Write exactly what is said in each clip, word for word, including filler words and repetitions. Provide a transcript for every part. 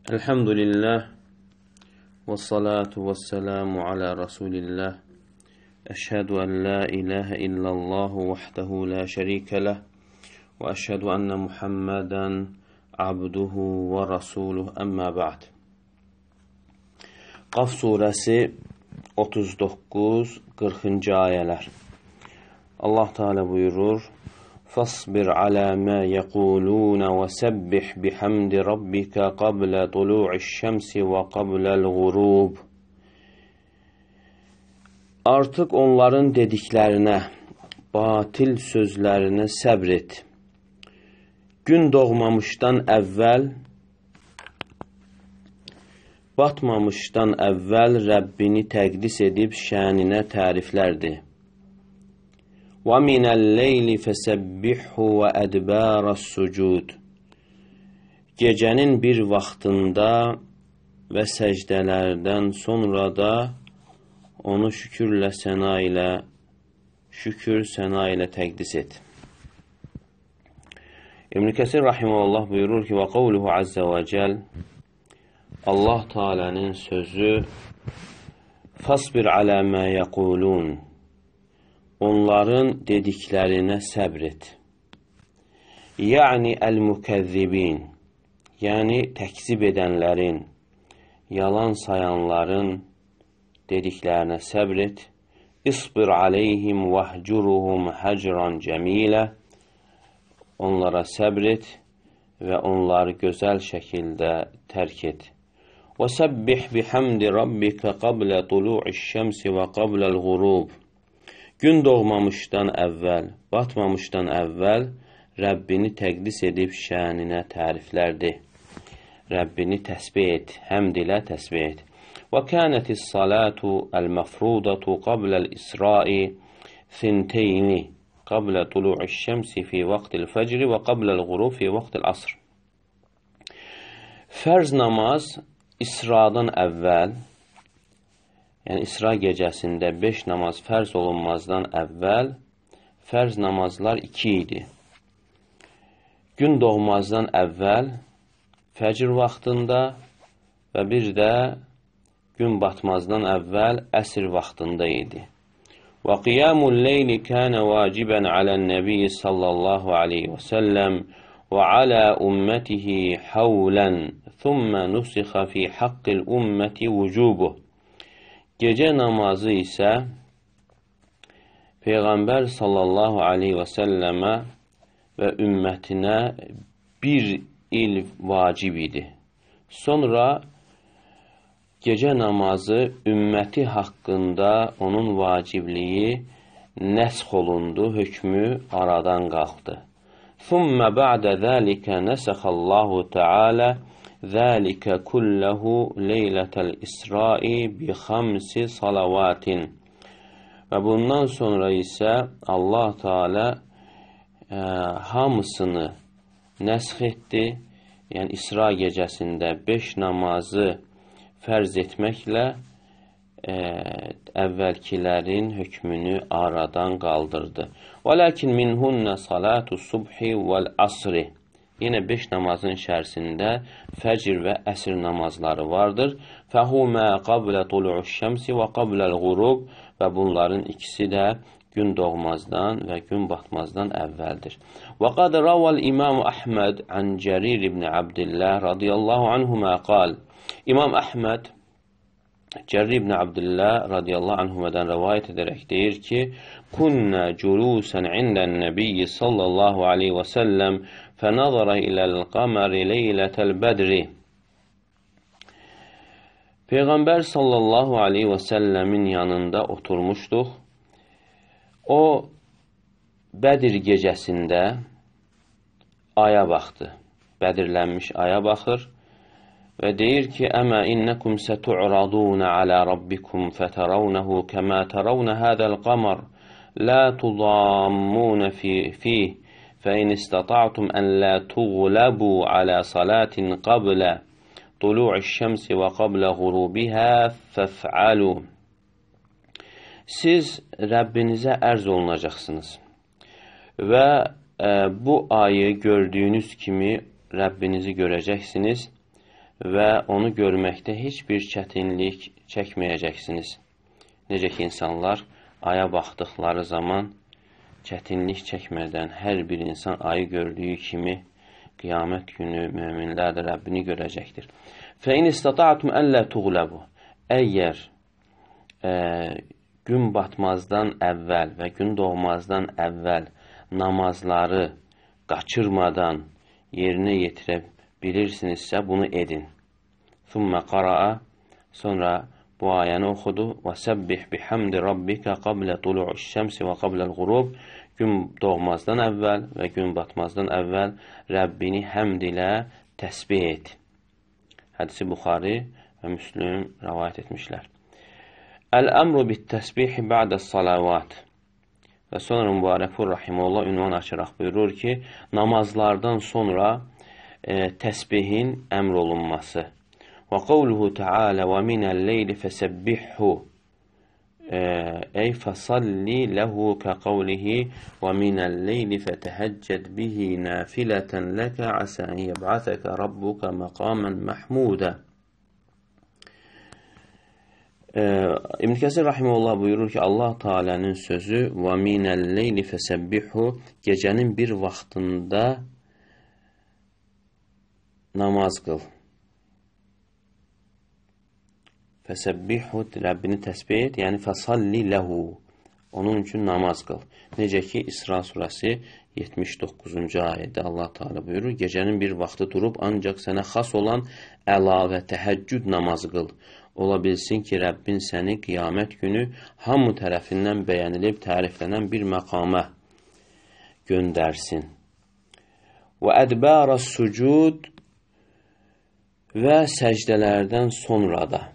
Elhamdülillah ve salatu ve selamu ala Resulillah. Eşhedü en la ilahe illallah vahdehu la şerike leh ve eşhedü enne Muhammeden abduhu ve rasuluh emma ba'd. Qaf surəsi otuz doqquz qırxıncı ayələr. Allah Teala buyurur: فاصبر على ما يقولون وسبح بحمد ربك قبل طلوع الشمس وقبل الغروب. Artıq onların dediklərinə, batil sözlərinə səbr et. Gün doğmamışdan əvvəl, batmamışdan əvvəl Rəbbini təqdis edib şəninə təriflərdir. وَمِنَ اللَّيْلِ فَسَبِّحْهُ وَأَدْبَارَ السُّجُودِ. Gecənin bir vaxtında və səcdələrdən sonra da onu şükürlə səna ilə, şükür səna ilə təqdis et. İbn Kəsir rahimehullah buyurur ki: "Və qavluhu azza və cəl." Allah Teala'nın sözü: "Fasbir alə mə yəqulun." Onların dediklərinə səbr et. Yəni əl-mükəzzibin, yəni təkzib edənlərin, yalan sayanların dediklərinə səbr et. İsbir aleyhim vəhcuruhum həcran cəmilə. Onlara səbr et və onları gözəl şəkildə tərk et. Və səbbih bihamdi rabbikə qablə tulu'iş şəmsi və qabləl ğurub. Gün doğmamışdan əvvəl, batmamışdan əvvəl Rəbbini təqdis edib şəninə təriflərdir. Rəbbini təsbih et, həmd ilə təsbih et. Və kənətis salatu əl-məfrudatu qabləl isra'i thinteyni qablə tulu'iş şəmsi fi vaxtil fəcri və qabləl ğurub fi vaxtil asr. Fərz namaz İsradan əvvəl, yəni İsra gecəsində beş namaz fərz olunmazdan əvvəl fərz namazlar iki idi. Gün doğmazdan əvvəl fəcr vaxtında və bir də gün batmazdan əvvəl əsr vaxtında idi. Və qiyamul leyli kənə vacibən alən-nəbiyyi sallallahu aleyhi və səlləm və alə ümmətihi havlən thumma nusixə fi haqqil ümməti vücubuh. Gecə namazı isə Peyğəmbər sallallahu aleyhi və səlləmə və ümmətinə bir il vacib idi. Sonra gecə namazı ümməti haqqında onun vacibliyi nəsx olundu, hökmü aradan qalxdı. Thumma ba'da zəlikə nəsəxəllahu Teala ذَٰلِكَ كُلَّهُ لَيْلَةَ الْإِسْرَاءِ بِخَمْسِ صَلَوَاتٍ. Və bundan sonra isə Allah Teala e, hamısını nəsx etdi. Yəni İsra gecəsində beş namazı fərz etməklə e, əvvəlkilərin hökmünü aradan qaldırdı. وَلَكِنْ مِنْهُنَّ صَلَاتُ الصُّبْحِ وَالْعَصْرِ. Yenə beş namazın içərisində fəcr və əsr namazları vardır. Fəhumə qablə tulu'uş şəmsi və qabləl ğurub. Və bunların ikisi də gün doğmazdan və gün batmazdan əvvəldir. Və qad ravəl İmam Əhməd an Cərir ibn Abdillah radiyallahu anhumə qal. İmam Əhməd Cərir ibn Abdillah radiyallahu anhumədən rəvayət edərək deyir ki: "Kunna culusan indan Nəbiyyi sallallahu aleyhi və səlləm fənəzərə iləl qamari leylətəl bədri." Peyğəmbər sallallahu aleyhi və səlləmin yanında oturmuşduq. O Bədir gecəsində aya baxdı. Bədirlənmiş aya baxır və deyir ki: "Əmə innəkum sətu'radun alə rabbikum fətəravnəhu kəmə təravnə hədəl qamar la tudammun fih فإن استطعتم أن لا تغلبوا على صلاة قبل طلوع الشمس وقبل غروبها فافعلوا." Siz Rəbbinizə ərz olunacaqsınız və e, bu ayı gördüyünüz kimi Rəbbinizi görəcəksiniz və onu görməkdə heç bir çətinlik çəkməyəcəksiniz. Necə ki, insanlar aya baxdıqları zaman çətinlik çəkmədən hər bir insan ayı gördüyü kimi qiyamət günü möminlər də Rəbbini görəcəkdir. فَاِنْ اِسْتَطَعْتُمْ أَلَّا تُغْلَبُ Əgər e, gün batmazdan əvvəl və gün doğmazdan əvvəl namazları qaçırmadan yerinə yetirə bilirsinizsə, bunu edin. ثُمَّ قَرَأَ Sonra bu ayəni oxudu. وَسَبِّحْ بِحَمْدِ رَبِّكَ قَبْلَ طُلُعُ الشَّمْسِ وَقَبْلَ الْغُرُوبِ Gün doğmazdan əvvəl və gün batmazdan əvvəl Rəbbini həmd ilə təsbih et. Hədisi Buxari və Müslüm rəvayət etmişlər. Əl-əmru bit-təsbihi ba'də-salavat Və sonra Mübarəkfur Rahimullah ünvan açaraq buyurur ki, namazlardan sonra e, təsbihin əmr olunması. Və qavluhu Teala və minəl-leyli fəsəbbihhu Ey fəsalli ləhu kə qavlihi və minəl-leyli fətəhəccəd bihi nafilətən ləkə asən yəb'athəkə rabbuka məqamən məhmudə İbn Kəsir Rahimullah buyurur ki, Allah Teala'nın sözü və minəl-leyli fəsəbbihhu gecənin bir vaxtında namaz qıl. Fəsəbbihhu Rəbbini təsbih et, yəni fəsalli ləhu onun üçün namaz qıl. Necə ki, İsra surəsi yetmiş doqquzuncu ayədə Allah Teala buyurur, gecənin bir vaxtı durub ancaq sənə xas olan əlavə təhəccüd namazı qıl. Ola bilsin ki, Rəbbin səni qiyamət günü hamı tərəfindən bəyənilib, təriflənən bir məqama göndərsin. Və ədbərəs sucud və səcdələrdən sonra da.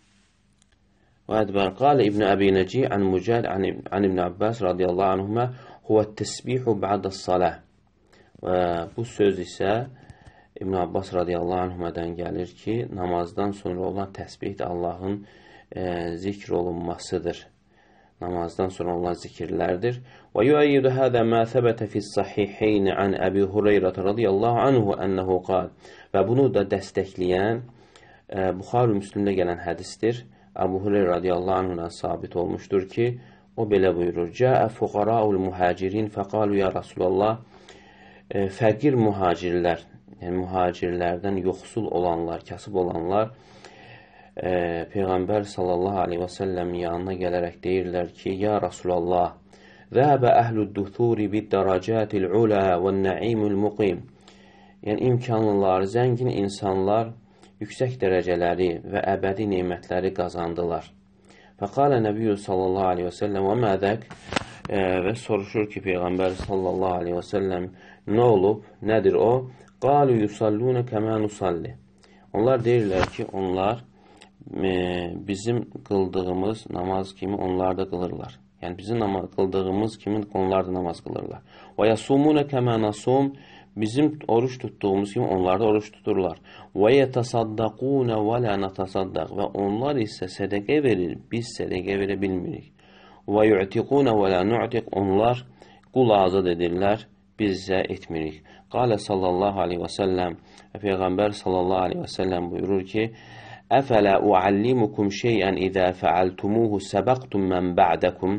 Və ədbər qalə İbn Əbi Nəci ən Mücəd ən İbn Abbas radiyallahu anhümə huvət təsbihu ba'dəs-salah Və bu söz isə İbn Abbas radiyallahu anhümədən gəlir ki, namazdan sonra olan təsbih də Allahın e, zikr olunmasıdır. Namazdan sonra olan zikirlərdir. Və yu'ayyidu hədə mə thəbətə fis-sahihayn an Əbi Hüreyrə radiyallahu anhu ənəhu qal Və bunu da dəstəkləyən e, Buxari Müslimdə gələn hədisdir. Əbu Hüreyra radiyallahu anhudan sabit olmuşdur ki, o belə buyurur. Cəə fuqaraul muhacirin fəqalu ya Rasulallah e, Fəqir muhacirlər, yəni muhacirlərdən yoxsul olanlar, kasıb olanlar e, Peyğəmbər sallallahu aleyhi və səlləm yanına gələrək deyirlər ki, ya Rasulallah Zəhəbə əhlüd-duthuri bid-dərəcətil-ulə və-nəimul-muqim Yəni imkanlılar, zəngin insanlar yüksək dərəcələri və əbədi nemətləri qazandılar. Fəqalə Nəbiyyü sallallahu aleyhi və səlləm və mədək və soruşur ki, Peyğəmbər sallallahu aleyhi və səlləm nə olub, nədir o? Qalu yusallunə kəmə nusalli Onlar deyirlər ki, onlar e, bizim qıldığımız namaz kimi onlar da qılırlar. Yəni bizim namaz, qıldığımız kimi onlar da namaz qılırlar. Və yasumunə kəmə nasum Bizim oruç tutduğumuz kimi onlar da oruç tuturlar. Və yətəsaddaqunə və lə nətəsaddaq Və onlar isə sədəqə verir, biz sədəqə verə bilmirik. Və yu'tiqunə və lə nu'tiq Onlar qul azad edirlər, biz isə etmirik. Qalə sallallahu aleyhi və səlləm Və Peyğəmbər sallallahu aleyhi və səlləm buyurur ki, Əfələ uallimukum şeyən idə fəaltumuhu səbəqtum mən ba'dəkum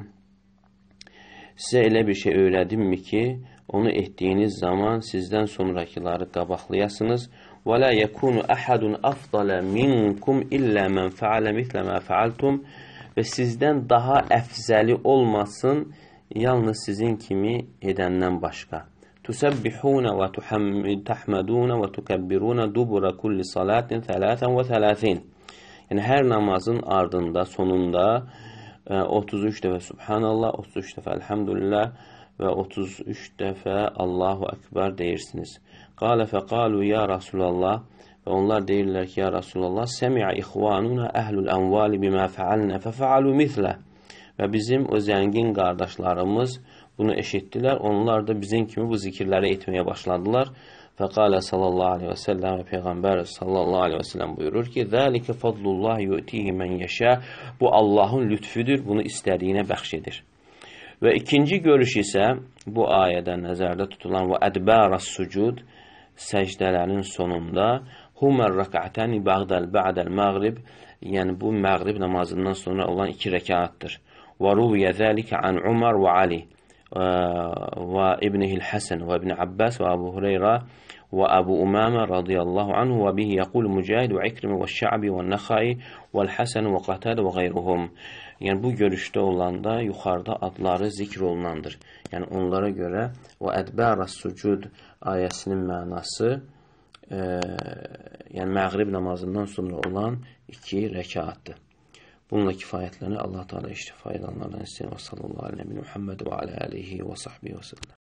Sizə elə bir şey öyrədimmi ki, onu etdiyiniz zaman sizdən sonrakıları qabaqlayasınız. Və la yekunu ahadun afdala minkum illa men fa'ala mislə ma fa'altum və sizdən daha əfzəli olmasın yalnız sizin kimi edəndən başqa. Tusabbihuna və tuhmiduna və tukabbiruna dubura kulli salatin thalathən və thalathin. Yəni hər namazın ardında, sonunda otuz üç dəfə Subhanallah, otuz üç dəfə Elhamdülillah və otuz üç dəfə Allahu Ekber deyirsiniz. Qalə fəqalu ya Rasulallah və onlar deyirlər ki, ya Rasulallah səmi'a ixvanuna əhlul ənvali bimə fəalnə fəfəalu mithlə və bizim o zəngin qardaşlarımız bunu eşitdilər, onlar da bizim kimi bu zikirləri etməyə başladılar. Fəqalə sallallahu aleyhi və səlləm və Peyğəmbər sallallahu aleyhi və səlləm buyurur ki, Zəlikə fadlullah yu'tihi mən yəşə Bu Allahın lütfüdür, bunu istədiyinə bəxş edir. Və ikinci görüş isə bu ayədə nəzərdə tutulan və ədbərəs sucud səcdələrin sonunda humər rəkətəni bəğdəl bə'dəl məğrib, yəni bu məğrib namazından sonra olan iki rəkatdır. Və ruviyə zəlikə an Umar və Ali və İbnihil Həsən və İbn Abbas və Əbu Hüreyrə və Əbu Umamə radiyallahu anhu və bihi yəqul Mücahid və İkrimə və Şə'bi və Nəxai və Həsən və Qatadə və qeyruhum. Yəni bu görüşdə olanda yuxarıda adları zikr olunandır. Yəni onlara görə və ədbərəs sucud ayəsinin mənası e, yəni məğrib namazından sonra olan iki rəkatdır. Bununla kifayətlənir. Allah Teala işte faydalanlardan istəyir. Və sallallahu aleyhi və Muhammed və alə alihi və sahbihi və səlləm.